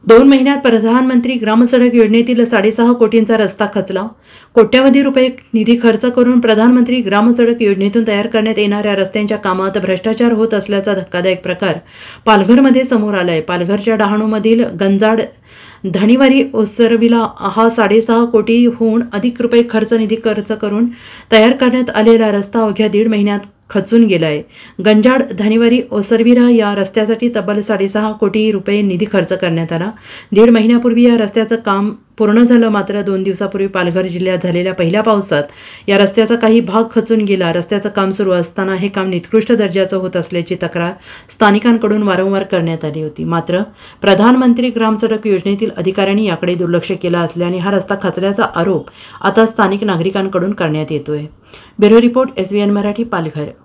2 महिन्यात प्रधानमंत्री ग्रामसडक योजनेतील 6.5 कोटींचा रस्ता खचला। कोट्यवधी रुपये निधी खर्च करून प्रधानमंत्री ग्रामसडक योजनेतून तयार करण्यात येणाऱ्या रस्त्यांच्या कामात भ्रष्टाचार होत असल्याचा धक्कादायक प्रकार पालघरमध्ये समोर आलाय। पालघरच्या डहाणूमधील गंजाड धणीवारी ओसरविला हा 6.5 कोटीहून अधिक रुपये निधी खर्च करून तयार करण्यात आलेला रस्ता अवघ्या 1.5 महिन्यात खचून गेलाय। गंजाड धणीवारी ओसरविरा या रस्त्यासाठी तब्बल 6.5 कोटी रुपये निधी खर्च करण्यात आला। 1.5 महिन्यापूर्वी या रस्त्याचं काम पूर्ण झालं, मात्र 2 दिवसापूर्वी पालघर जिल्ह्यात झालेल्या पहिल्या पावसात या रस्त्याचा काही भाग खचून गेला। रस्त्याचं काम सुरू असताना हे काम निकृष्ट दर्जाचं होत असल्याची तक्रार स्थानिकांकडून वारंवार करण्यात आली होती। मात्र प्रधानमंत्री ग्रामसडक योजनेतील अधिकाऱ्यांनी याकडे दुर्लक्ष केलं असल्याने हा रस्ता खचल्याचा आरोप आता स्थानिक नागरिकांकडून करण्यात येतोय। Bureau report SVN Marathi, Palghar.